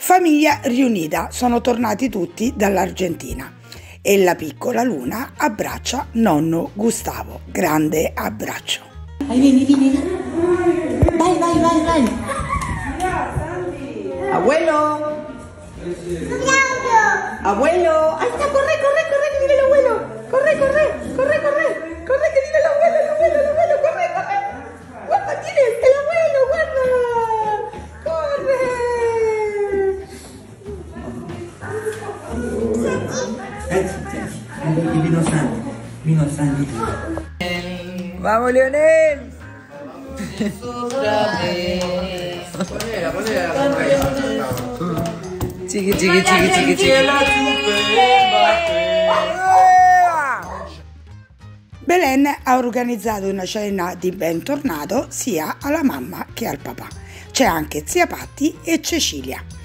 Famiglia riunita, sono tornati tutti dall'Argentina e la piccola Luna abbraccia nonno Gustavo. Grande abbraccio. Vai, vieni. Vai. Abuelo. Abuelo. Ahí está, corre, que viene el abuelo. Corre, que viene el abuelo, corre. Guarda, tienes el abuelo, guarda. Vino Sandy. Vamos, Leonel. Chiqui. Belen ha organizzato una cena di bentornato sia alla mamma che al papà. C'è anche zia Patti e Cecilia.